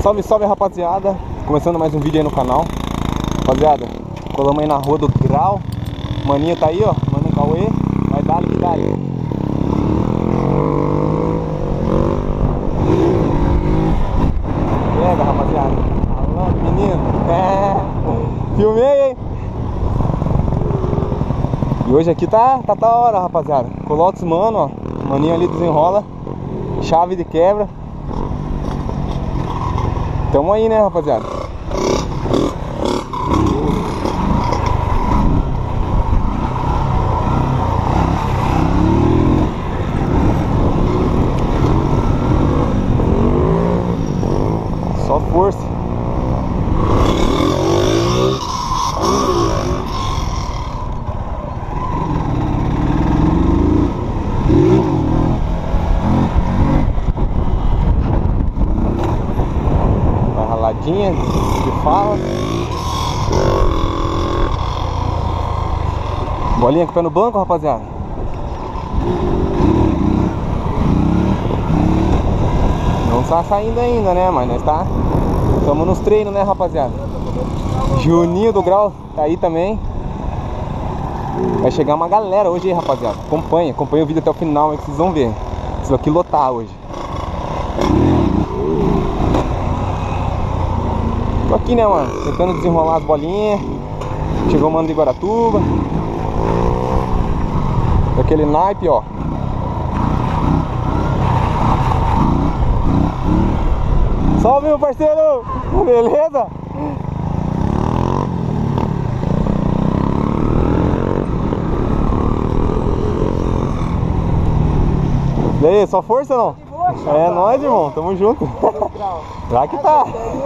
Salve, salve, rapaziada. Começando mais um vídeo aí no canal. Rapaziada, colamos aí na Rua do Grau. Maninho tá aí, ó, mano Cauê. Vai dar, que dá. Pega, rapaziada. Alô, menino. Filmei, hein? E hoje aqui tá da hora, rapaziada. Colou outros mano, ó. Maninho ali desenrola. Chave de quebra. Tamo aí, né, rapaziada? Só força. Que fala. Bolinha com o pé no banco, rapaziada. Não tá saindo ainda, né? Mas nós tá. Estamos nos treinos, né, rapaziada? Juninho do Grau tá aí também. Vai chegar uma galera hoje aí, rapaziada. Acompanha o vídeo até o final aí que vocês vão ver. Vocês vão aqui lotar hoje. Tô aqui, né, mano, tentando desenrolar as bolinhas. Chegou o mano de Guaratuba. Daquele naipe, ó. Salve, meu parceiro! Beleza? E aí, só força ou não? É nóis, irmão, tamo junto. Lá que tá.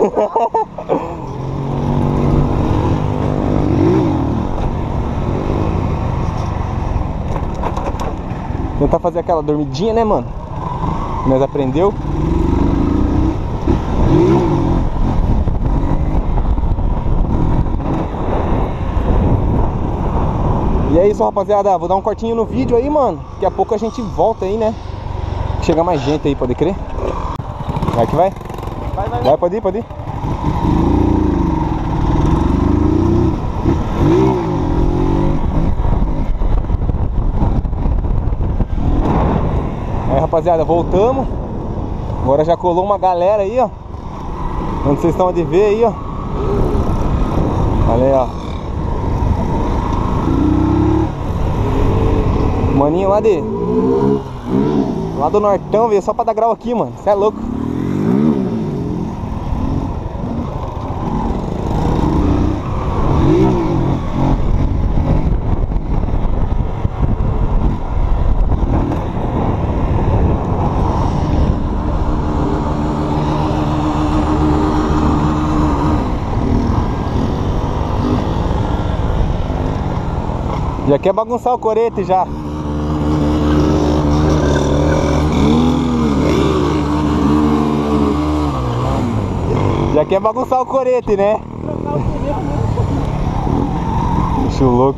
Tentar fazer aquela dormidinha, né, mano? Nós aprendeu. E é isso, rapaziada. Vou dar um cortinho no vídeo aí, mano. Daqui a pouco a gente volta aí, né? Chega mais gente aí, pode crer? Vai que vai? Vai, pode ir, pode ir. Aí, rapaziada, voltamos. Agora já colou uma galera aí, ó. Onde vocês estão de ver aí, ó. Olha aí, ó. Maninho lá do Nortão, veio só pra dar grau aqui, mano. Cê é louco. Já quer bagunçar o corete já. Já quer bagunçar o corete, né? Bicho louco.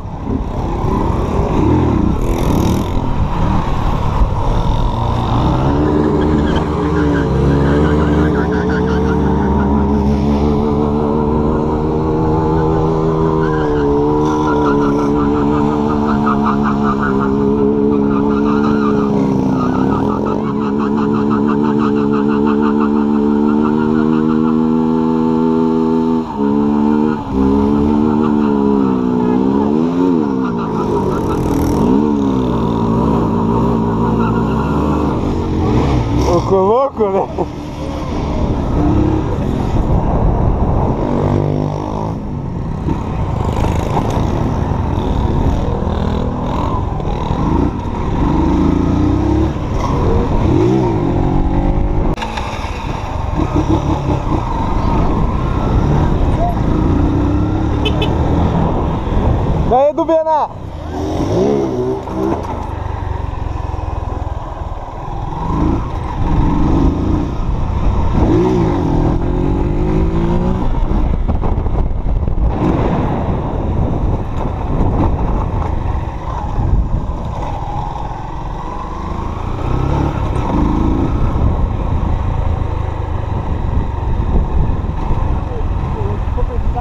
Ficou louco, né? Daí, do Bená!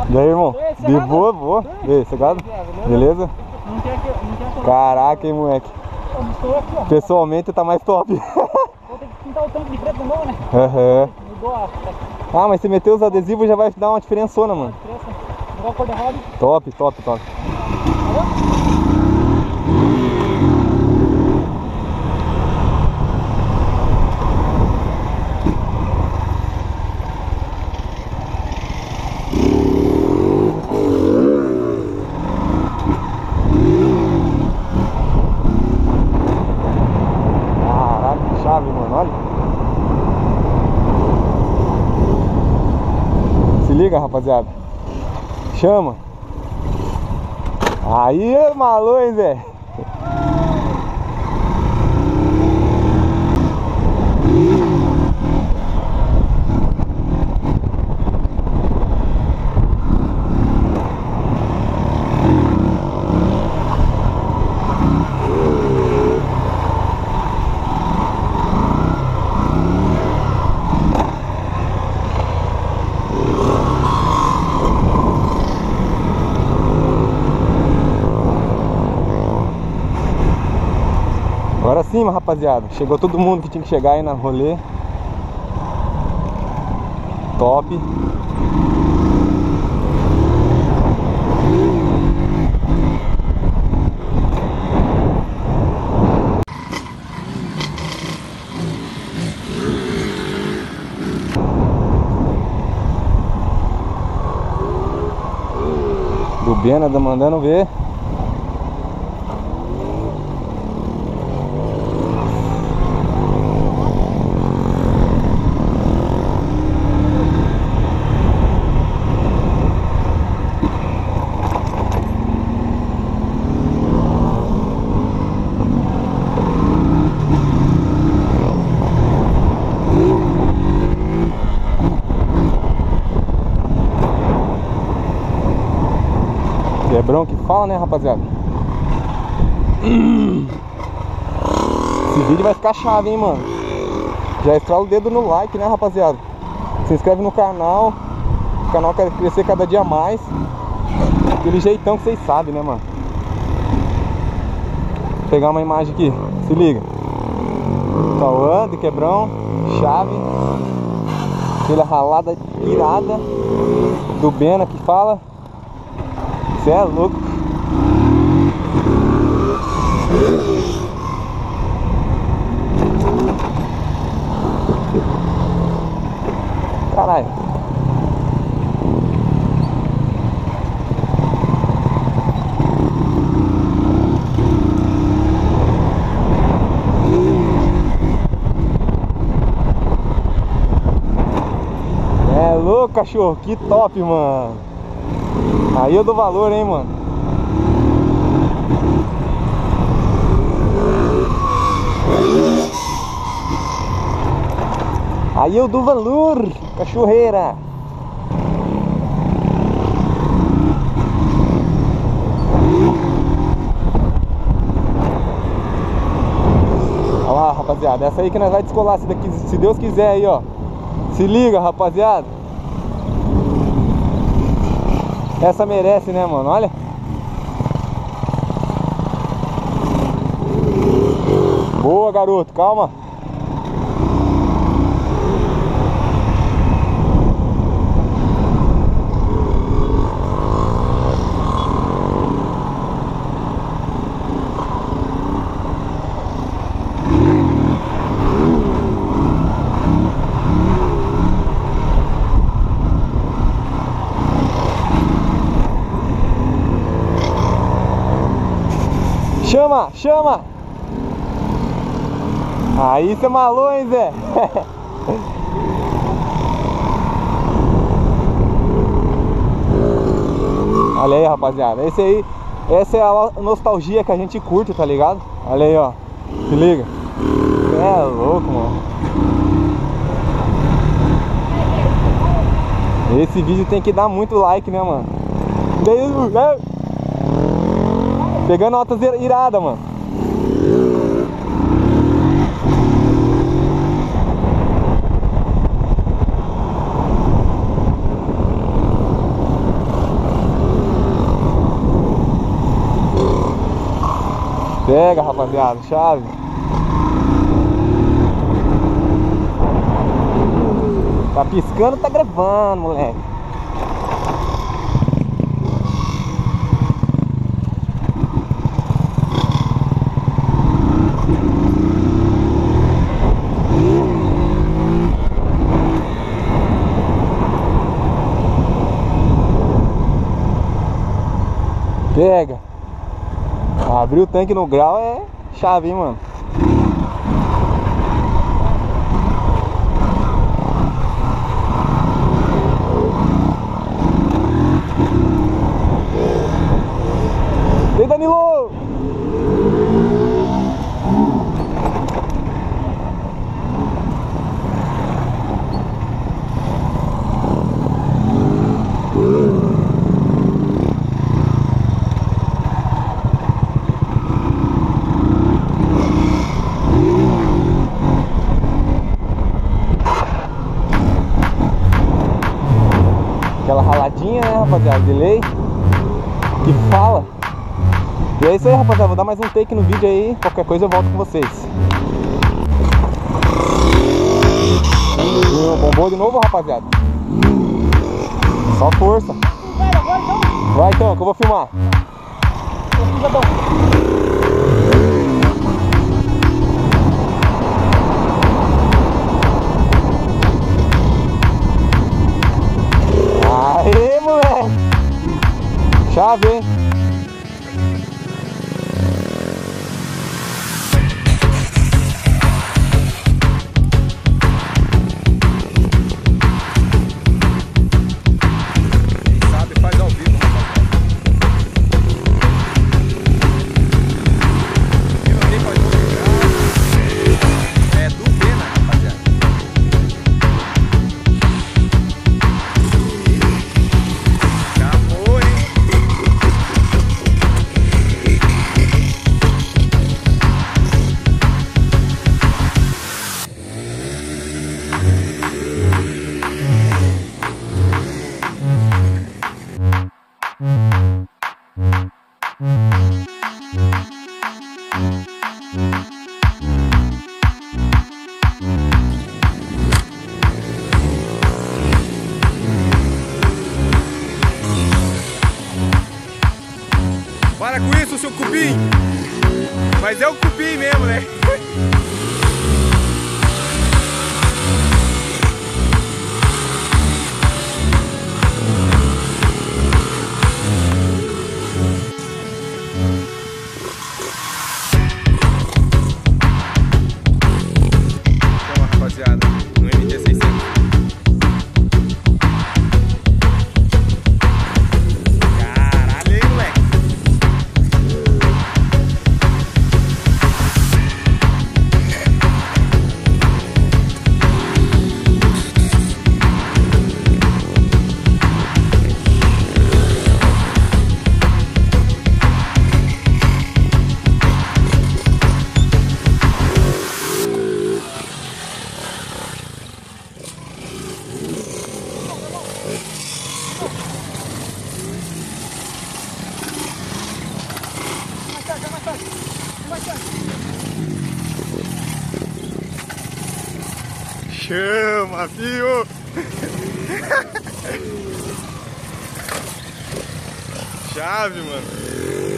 E aí, irmão? De boa, boa. E aí, cegado? Beleza? Não quer colocar. Caraca, hein, moleque. Pessoalmente tá mais top. Vou ter que pintar o tanque de preto de novo, né? Aham. Mudou a Ah, mas se meter os adesivos já vai dar uma diferençona, mano. diferença. Mudou a cor de roda. Top, top, top. Caraca, que chave, mano, olha. Se liga, rapaziada. Chama. Aí, maluco, hein, Zé. Agora sim, rapaziada. Chegou todo mundo que tinha que chegar aí na rolê. Top. Do Bena mandando ver. Quebrão que fala, né, rapaziada? Esse vídeo vai ficar chave, hein, mano. Já estrala o dedo no like, né, rapaziada? Se inscreve no canal. O canal quer crescer cada dia mais. Aquele jeitão que vocês sabem, né, mano? Vou pegar uma imagem aqui. Se liga. Cauã de Quebrão. Chave. Aquela ralada irada do Bena que fala. Cê é louco. Caralho. É louco, cachorro. Que top, mano. Aí eu dou valor, hein, mano. Aí eu dou valor, cachorreira. Olha lá, rapaziada. Essa aí que nós vai descolar se Deus quiser aí, ó. Se liga, rapaziada. Essa merece, né, mano? Olha. Boa, garoto. Calma. Chama, chama! Aí você malou, hein, Zé? Olha aí, rapaziada. Essa é a nostalgia que a gente curte, tá ligado? Olha aí, ó. Se liga. É louco, mano. Esse vídeo tem que dar muito like, né, mano? Pegando notas iradas, mano. Pega, rapaziada, chave. Tá piscando, tá gravando, moleque. Pega. Abrir o tanque no grau é chave, hein, mano. Vem, Danilo! Aquela raladinha, né, rapaziada, de lei, que fala. E é isso aí, rapaziada, vou dar mais um take no vídeo aí, qualquer coisa eu volto com vocês. Bombou de novo, rapaziada. Só força. Vai então, que eu vou filmar. Aê, moleque! Chave, hein? Quem sabe faz ao vivo, rapaziada. Quem não tem pode jogar. É do Pena, rapaziada. Para com isso, seu cupim! Mas é o cupim mesmo, né? Então, rapaziada, no MT600. Chama, fio! Chave, mano!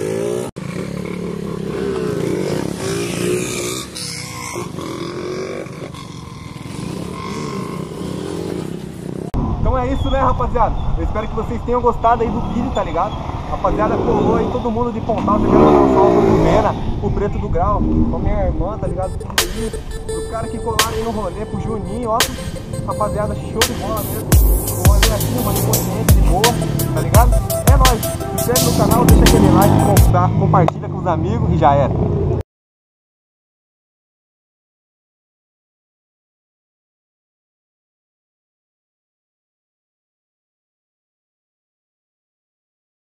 Então é isso, né, rapaziada? Eu espero que vocês tenham gostado aí do vídeo, tá ligado? Rapaziada, colou aí todo mundo de Pontal, eu quero mandar um salve pro Pena, pro Preto do Grau, pra minha irmã, tá ligado? Os caras que colaram aí no rolê, pro Juninho, ó. Rapaziada, show de bola mesmo. Um rolê assim, uma consciência de boa, tá ligado? É nóis. Se inscreve no canal, deixa aquele like, compartilha com os amigos e já era.